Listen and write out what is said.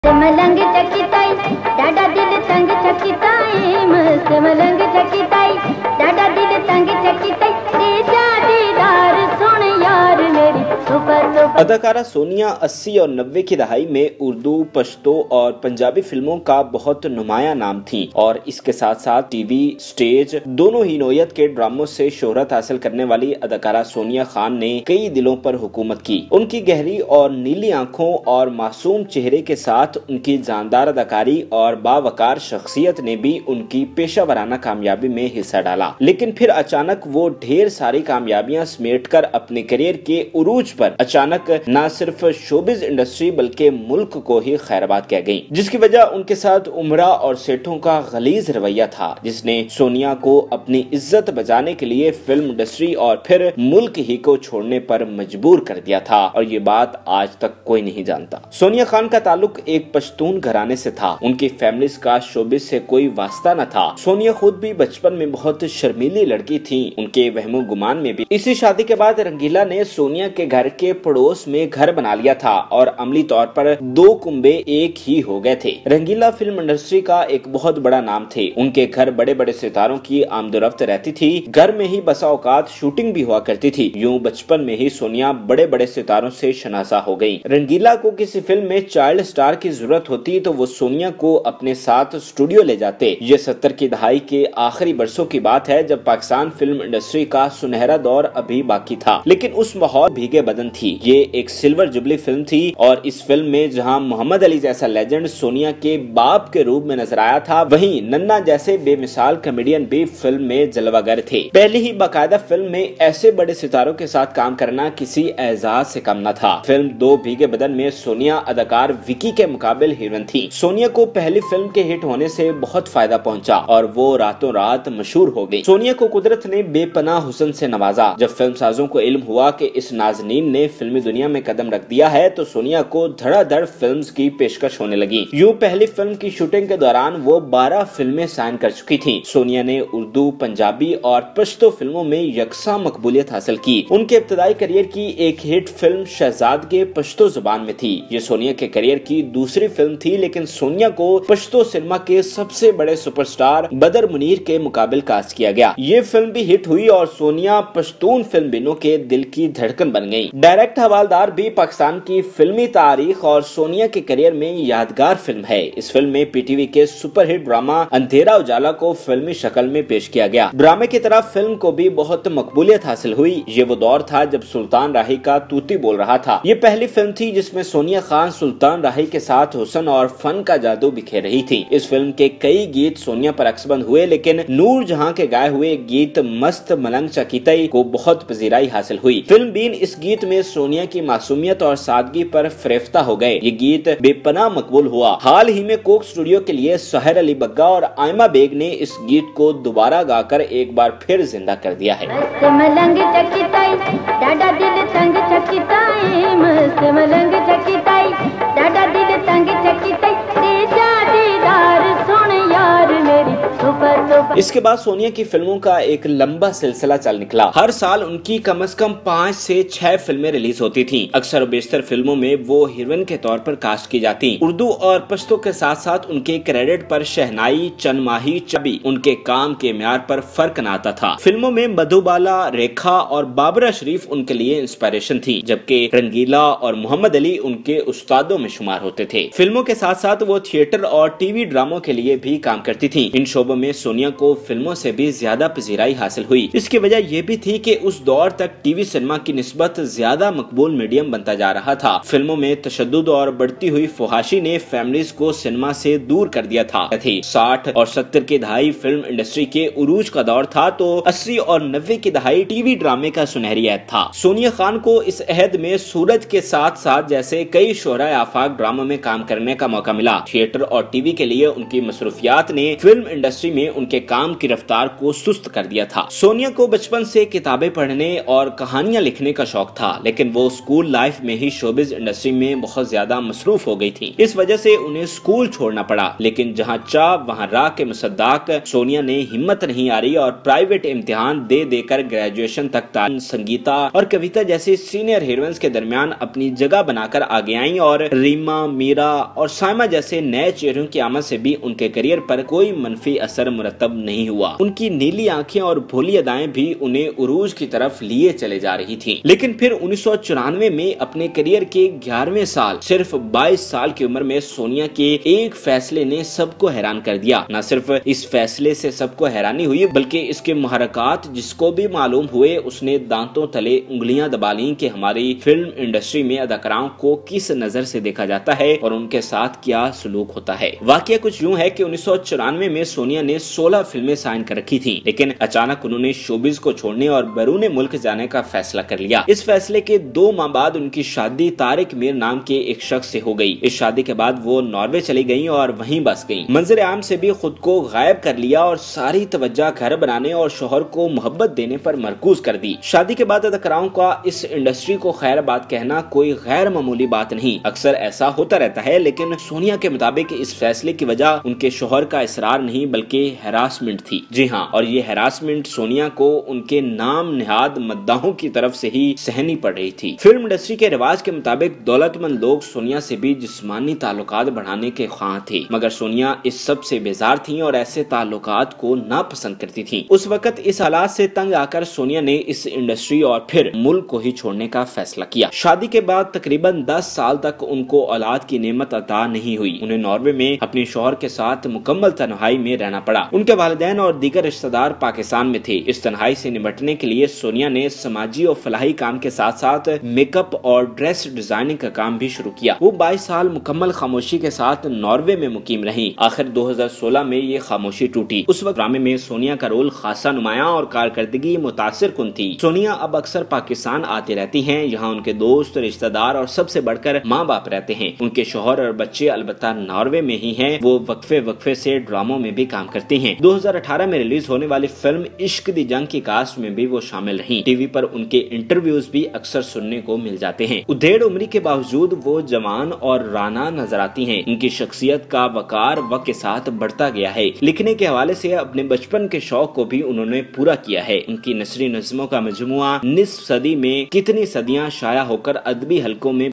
मलंग चकिताई डाडा दिल तंग चकिताई मस्त मलंग चकिताई डाडा दिल तंग चकिताई तेजा दीदार सुन यार मेरी सुपर। अदाकारा सोनिया 80 और 90 की दहाई में उर्दू, पश्तो और पंजाबी फिल्मों का बहुत नुमाया नाम थी और इसके साथ साथ टीवी, स्टेज दोनों ही नौयत के ड्रामों से शोहरत हासिल करने वाली अदाकारा सोनिया खान ने कई दिलों पर हुकूमत की। उनकी गहरी और नीली आंखों और मासूम चेहरे के साथ उनकी जानदार अदाकारी और बावकार शख्सियत ने भी उनकी पेशा वराना कामयाबी में हिस्सा डाला, लेकिन फिर अचानक वो ढेर सारी कामयाबियां समेटकर अपने करियर के उरूज पर अचानक न सिर्फ शोबिज इंडस्ट्री बल्कि मुल्क को ही खैरबाद कह गयी, जिसकी वजह उनके साथ उमरा और सेठों का गलीज रवैया था, जिसने सोनिया को अपनी इज्जत बचाने के लिए फिल्म इंडस्ट्री और फिर मुल्क ही को छोड़ने पर मजबूर कर दिया था। और ये बात आज तक कोई नहीं जानता। सोनिया खान का ताल्लुक एक पश्तून घराने से था। उनकी फैमिलीज का शोबिज से कोई वास्ता न था। सोनिया खुद भी बचपन में बहुत शर्मीली लड़की थी। उनके वहमो गुमान में भी इसी शादी के बाद रंगीला ने सोनिया के घर के पड़ोस में घर बना लिया था और अमली तौर पर दो कुंबे एक ही हो गए थे। रंगीला फिल्म इंडस्ट्री का एक बहुत बड़ा नाम थे। उनके घर बड़े बड़े सितारों की आमदोरफ्त रहती थी। घर में ही बसा औकात शूटिंग भी हुआ करती थी। यूं बचपन में ही सोनिया बड़े बड़े सितारों से शनासा हो गयी। रंगीला को किसी फिल्म में चाइल्ड स्टार की जरूरत होती तो वो सोनिया को अपने साथ स्टूडियो ले जाते। ये 70 की दहाई के आखिरी बरसों की बात है जब पाकिस्तान फिल्म इंडस्ट्री का सुनहरा दौर अभी बाकी था, लेकिन उस माहौल भीगे बदन थी। ये एक सिल्वर जुबली फिल्म थी और इस फिल्म में जहां मोहम्मद अली जैसा लेजेंड सोनिया के बाप के रूप में नजर आया था, वहीं नन्ना जैसे बेमिसाल कॉमेडियन भी फिल्म में जलवागर थे। पहले ही बाकायदा फिल्म में ऐसे बड़े सितारों के साथ काम करना किसी एजाज से कम न था। फिल्म दो भीगे बदन में सोनिया अदाकार विकी के मुकाबले हीरोइन थी। सोनिया को पहली फिल्म के हिट होने से बहुत फायदा पहुंचा और वो रातों रात मशहूर हो गई। सोनिया को कुदरत ने बेपनाह हुस्न से नवाजा। जब फिल्म साजों को इल्म हुआ कि इस नाज़नीन ने फिल्मी दुनिया में कदम रख दिया है तो सोनिया को धड़ाधड़ फिल्म्स की पेशकश होने लगी। यूं पहली फिल्म की शूटिंग के दौरान वो 12 फिल्में साइन कर चुकी थी। सोनिया ने उर्दू, पंजाबी और पश्तो फिल्मों में यकसा मकबूलियत हासिल की। उनके इब्तदाई करियर की एक हिट फिल्म शहजाद के पश्तो जुबान में थी। ये सोनिया के करियर की दूसरी फिल्म थी, लेकिन सोनिया को पश्तो सिनेमा के सबसे बड़े सुपरस्टार बदर मुनीर के मुकाबले कास्ट किया गया। ये फिल्म भी हिट हुई और सोनिया पश्तून फिल्म बिनों के दिल की धड़कन बन गई। डायरेक्ट हवालदार भी पाकिस्तान की फिल्मी तारीख और सोनिया के करियर में यादगार फिल्म है। इस फिल्म में पीटीवी के सुपरहिट ड्रामा अंधेरा उजाला को फिल्मी शक्ल में पेश किया गया। ड्रामे की तरह फिल्म को भी बहुत मकबूलियत हासिल हुई। ये वो दौर था जब सुल्तान राही का तूती बोल रहा था। ये पहली फिल्म थी जिसमें सोनिया खान सुल्तान राही के साथ हुस्न और फन का जादू बिखेर रही थी। इस फिल्म के कई गीत सोनिया पर अक्सबंद हुए, लेकिन नूर जहां के गाए हुए गीत मस्त मलंग चकिताई को बहुत पजीराई हासिल हुई। फिल्म बीन इस गीत में सोनिया की मासूमियत और सादगी पर फरेफ्ता हो गए। ये गीत बेपनाह मकबूल हुआ। हाल ही में कोक स्टूडियो के लिए सहर अली बग्गा और आयमा बेग ने इस गीत को दोबारा गाकर एक बार फिर जिंदा कर दिया है। मलंग चकिताई डाडा दिल तंग चकिताई मस्त मलंग चकिताई डाडा दिल तंग चकिताई तेजा दीदार सुन यार मेरी सुपर। इसके बाद सोनिया की फिल्मों का एक लंबा सिलसिला चल निकला। हर साल उनकी कम से कम 5 से 6 फिल्में रिलीज होती थीं। अक्सर बेशतर फिल्मों में वो हीरोइन के तौर पर कास्ट की जाती। उर्दू और पश्तो के साथ साथ उनके क्रेडिट पर शहनाई, चनमाही, चबी उनके काम के म्यार पर फर्क न आता था। फिल्मों में मधुबाला, रेखा और बाबरा शरीफ उनके लिए इंस्पिरेशन थी, जबकि रंगीला और मोहम्मद अली उनके उस्तादों में शुमार होते थे। फिल्मों के साथ साथ वो थिएटर और टीवी ड्रामों के लिए भी काम करती थी। इन शोबों में सोनिया को फिल्मों से भी ज्यादा पजीराई हासिल हुई। इसकी वजह यह भी थी कि उस दौर तक टीवी सिनेमा की निस्बत ज्यादा मकबूल मीडियम बनता जा रहा था। फिल्मों में तशद्दुद और बढ़ती हुई फुहाशी ने फैमिलीज को सिनेमा से दूर कर दिया था। 60 और 70 की दहाई फिल्म इंडस्ट्री के उरूज का दौर था तो 80 और 90 की दहाई टीवी ड्रामे का सुनहरी अहद था। सोनिया खान को इस अहद में सूरज के साथ साथ जैसे कई शोहरा आफाक ड्रामों में काम करने का मौका मिला। थिएटर और टीवी के लिए उनकी मसरूफियात ने फिल्म इंडस्ट्री में उनके काम की रफ्तार को सुस्त कर दिया था। सोनिया को बचपन से किताबें पढ़ने और कहानियां लिखने का शौक था, लेकिन वो स्कूल लाइफ में ही शोबिज इंडस्ट्री में बहुत ज्यादा मसरूफ हो गई थी। इस वजह से उन्हें स्कूल छोड़ना पड़ा, लेकिन जहां चाह वहां राह के मुसद्दाक सोनिया ने हिम्मत नहीं हारी और प्राइवेट इम्तिहान दे देकर ग्रेजुएशन तक संगीता और कविता जैसी सीनियर हीरोइंस के दरमियान अपनी जगह बनाकर आगे आई और रीमा, मीरा और साइमा जैसे नए चेहरों की आमद से भी उनके करियर पर कोई मनफी असर मुरतब नहीं हुआ। उनकी नीली आंखें और भोली अदाएं भी उन्हें उरूज की तरफ लिए चले जा रही थी। लेकिन फिर 1994 में अपने करियर के 11वें साल सिर्फ 22 साल की उम्र में सोनिया के एक फैसले ने सबको हैरान कर दिया। न सिर्फ इस फैसले से सबको हैरानी हुई, बल्कि इसके मुहरकात जिसको भी मालूम हुए उसने दांतों तले उंगलियां दबा ली कि हमारी फिल्म इंडस्ट्री में अदाकाराओं को किस नजर से देखा जाता है और उनके साथ क्या सलूक होता है। वाकया कुछ यूं है कि 1994 में सोनिया ने 16 फिल्में साइन कर रखी थी, लेकिन अचानक उन्होंने शोबिज को छोड़ने और बैरून मुल्क जाने का फैसला कर लिया। इस फैसले के 2 माह बाद उनकी शादी तारिक मीर नाम के एक शख्स से हो गई। इस शादी के बाद वो नॉर्वे चली गयी और वहीं बस गयी। मंजर आम से भी खुद को गायब कर लिया और सारी तवज्जो घर बनाने और शोहर को मोहब्बत देने पर मरकूज कर दी। शादी के बाद अदाकाराओं का इस इंडस्ट्री को खैर बात कहना कोई गैर मामूली बात नहीं, अक्सर ऐसा होता रहता है। लेकिन सोनिया के मुताबिक इस फैसले की वजह उनके शोहर का इसरार नहीं बल्कि हैरासमेंट थी। जी हाँ, और ये हैरासमेंट सोनिया को उनके नाम निहाद मद्दाहों की तरफ से ही सहनी पड़ रही थी। फिल्म इंडस्ट्री के रिवाज के मुताबिक दौलतमंद लोग सोनिया से भी जिस्मानी ताल्लुकात बढ़ाने के ख्वाह थे, मगर सोनिया इस सब से बेजार थी और ऐसे ताल्लुकात को नापसंद करती थी। उस वक्त इस हालात से तंग आकर सोनिया ने इस इंडस्ट्री और फिर मुल्क को ही छोड़ने का फैसला किया। शादी के बाद तकरीबन 10 साल तक उनको औलाद की नेमत अता नहीं हुई। उन्हें नॉर्वे में अपने शौहर के साथ मुकम्मल तन्हाई में रहना पड़ा। उनके वालिदैन और दीगर रिश्तेदार पाकिस्तान में थे। इस तन्हाई से निपटने के लिए सोनिया ने समाजी और फलाही काम के साथ साथ मेकअप और ड्रेस डिजाइनिंग का काम भी शुरू किया। वो 22 साल मुकम्मल खामोशी के साथ नॉर्वे में मुकीम रही। आखिर 2016 में ये खामोशी टूटी। उस वक्त ड्रामे में सोनिया का रोल खासा नुमाया और कारकर्दगी मुतासिर कुन थी। सोनिया अब अक्सर पाकिस्तान आती रहती हैं। यहाँ उनके दोस्त, रिश्तेदार और सबसे बढ़कर माँ बाप रहते हैं। उनके शौहर और बच्चे अलबत्ता नॉर्वे में ही हैं। वो वक्फे से ड्रामों में भी काम करती हैं। 2018 में रिलीज होने वाली फिल्म इश्क दी जंग की कास्ट में भी वो शामिल रहीं। टीवी पर उनके इंटरव्यूज भी अक्सर सुनने को मिल जाते हैं। उधेड़ उम्र के बावजूद वो जवान और राना नजर आती हैं। उनकी शख्सियत का वकार वक्त के साथ बढ़ता गया है। लिखने के हवाले से अपने बचपन के शौक को भी उन्होंने पूरा किया है। उनकी नसरी नज़्मों का मजमुआ निस्फ सदी में कितनी सदियां शाया होकर अदबी हलकों में